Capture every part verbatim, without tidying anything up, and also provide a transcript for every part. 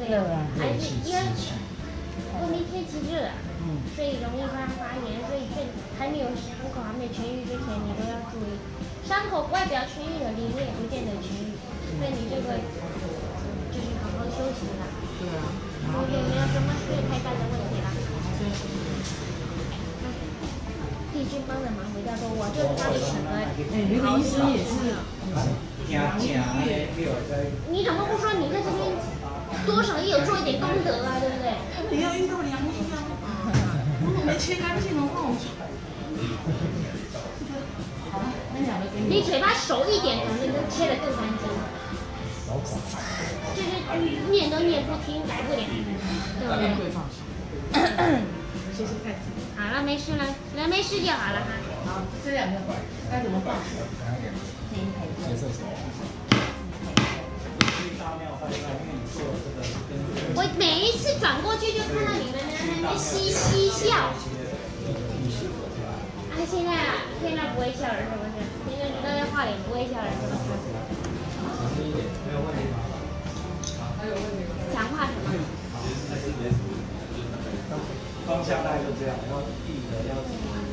对啊，还是因为问题天气热，嗯，所以容易发发炎，所以这还没有伤口还没痊愈之前，你都要注意。伤口外表痊愈了，里面也不见得痊愈，所以你这个就是好好休息了。对啊，然后也没有什么是太大的问题了。帝君帮的忙比较多，我就他的整个。哎，那个医生也是。你怎么不说你在这边多少也有做一点功德啊，对不对？ 你要遇到良医啊！我没切干净的话，我好了，那两个给你。 你嘴巴熟一点，可能能切得更干净。就是念都念不听，改不了，对不对？ 谢谢太子。 好了，没事了，人没事就好了哈。 好，这两个该怎么放？ 接射手。 我每一次转过去就看到你们在那边嘻嘻笑。啊，现在啊，现在不会笑了是不是？现在你都在画脸不会笑了是不是？ 小心一点，没有问题吗？ 还有问题？ 讲话什么？ 方向大概就这样，要地的要。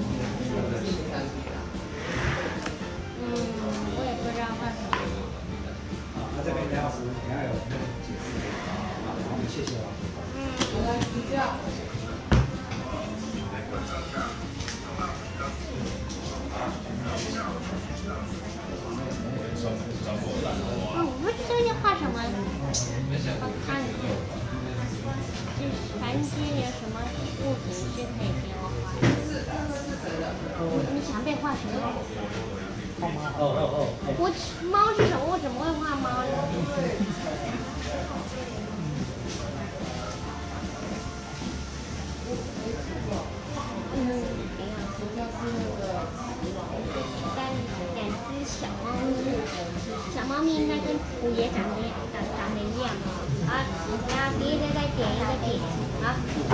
嗯，我也不知道画什么。 好，那这边梁老师，等下有那个解释。好，我们谢谢了。 嗯。 好来，你这样。 哦，我不知道要画什么，我看一下。就是凡间有什么物品是可以给我画的？你你想被画什么？ 哦哦哦。 我猫是什么？我怎么会画猫呢？嗯，没有。三两只小猫咪，小猫咪应该跟虎爷长得长长得一样哦。好，然后别的再点一个点，好。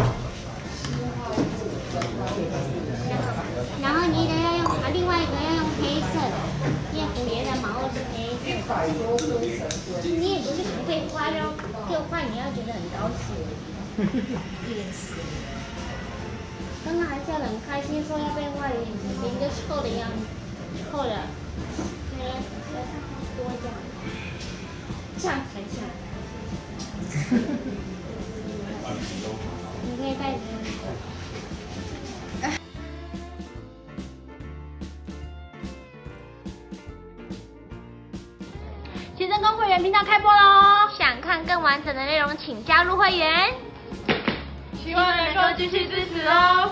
然后你得要用啊，另外一个要用黑色的，因为虎爷的毛是黑色的。你也不是不被画，然后就画你要觉得很高兴。刚刚还笑得很开心，说要被画，脸就臭的样子，臭了。来来来，多这样，这样才像。你可以带着。 新增公会员频道开播喽！想看更完整的内容，请加入会员。希望能够继续支持哦。